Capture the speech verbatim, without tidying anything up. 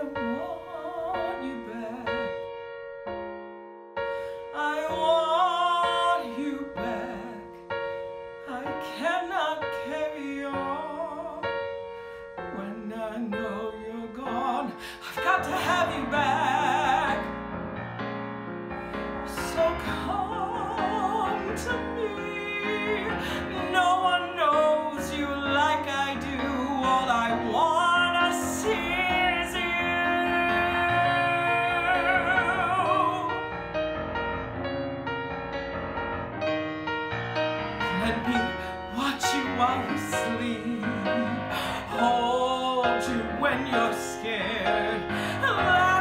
want you back. I want you back. I cannot carry on when I know you're gone. I've got to have you back. So come to me. No one knows you like I do. All I wanna see is you. Let me watch you while you sleep, hold you when you're scared.